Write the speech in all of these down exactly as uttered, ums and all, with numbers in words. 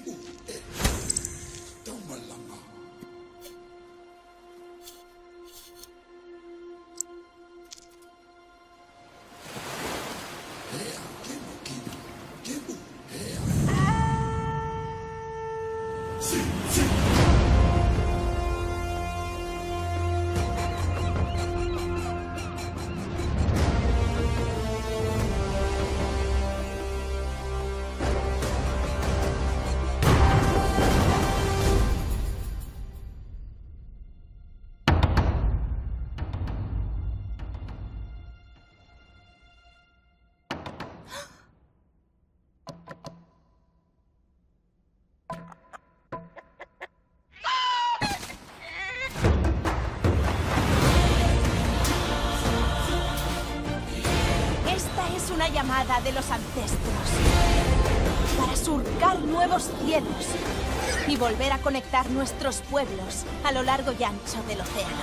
Una llamada de los ancestros para surcar nuevos cielos y volver a conectar nuestros pueblos a lo largo y ancho del océano.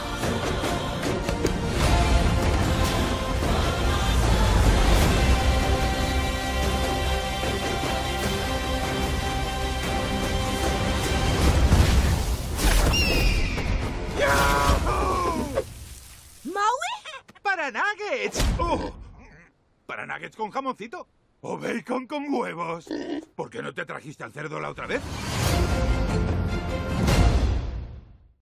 ¿Maui? ¡Para nuggets! ¡Oh! ¿Para nuggets con jamoncito? ¿O bacon con huevos? ¿Por qué no te trajiste al cerdo la otra vez?